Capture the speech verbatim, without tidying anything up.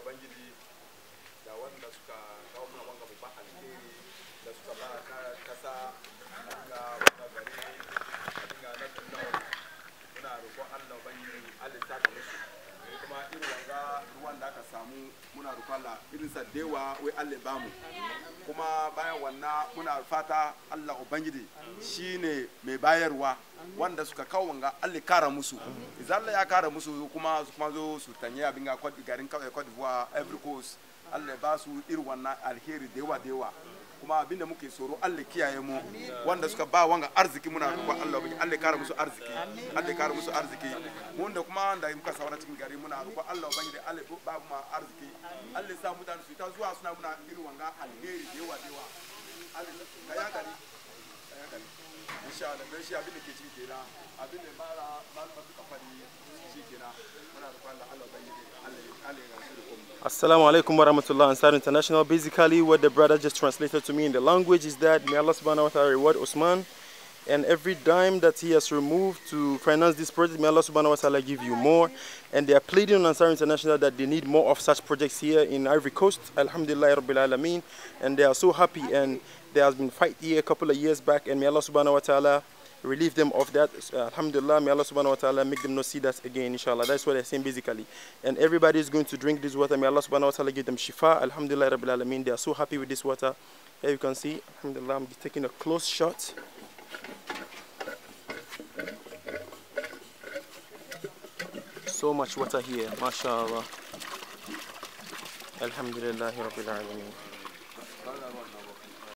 Ubangiji da wanda suka kawo mana wanga babban alheri da suka ba na kasa ga wanga gari a dinga na tunan muna roƙon Allah Ubangiji Allah ya saka musu kuma irin wanga ruwan da aka samu muna roƙon Allah irin sa dewa wai Allah ba mu kuma bayan wannan muna fata Allah Ubangiji shine mai bayarwa wanda suka kawo wanga Allah kara musu idan Allah ya kara musu kuma su kuma zo su tanye abin ga garin Cote d'Ivoire Ivory Coast Allah ba su irin wannan alheri da yawa da yawa kuma abin da muke tsoro Allah kiyaye mu wanda suka ba wanga arziki muna roƙon Allah ubangiji Allah kara musu arziki Allah kara musu arziki mun da kuma da muka saura cikin gari muna roƙon Allah ubangiji Allah ba mu arziki Allah sa mutane su ta zuwa suna muna irin wanga alheri da yawa da yawa Allah ka ya gari ya gari insha Allah dan shi abin da ke cikin kenan abin da mara mara suka fadi shi kenan muna roƙon Allah Allah ubangiji Allah Allah ya rasu da kuma Assalamu alaikum wa rahmatullah Ansar International. Basically, what the brother just translated to me in the language is that may Allah subhanahu wa ta'ala reward Usman and every dime that he has removed to finance this project, may Allah subhanahu wa ta'ala give you more. And they are pleading on Ansar International that they need more of such projects here in Ivory Coast. Alhamdulillah Rabbil Alameen. And they are so happy, and there has been fight here a couple of years back, and may Allah subhanahu wa ta'ala relieve them of that. Uh, Alhamdulillah, may Allah subhanahu wa ta'ala make them not see that again, inshallah. That's what they're saying basically. And everybody is going to drink this water. May Allah subhanahu wa ta'ala give them shifa. Alhamdulillah Rabbil Alameen. They are so happy with this water. Here you can see, Alhamdulillah, I'm taking a close shot. So much water here, mashallah. Alhamdulillah Rabbil Alameen.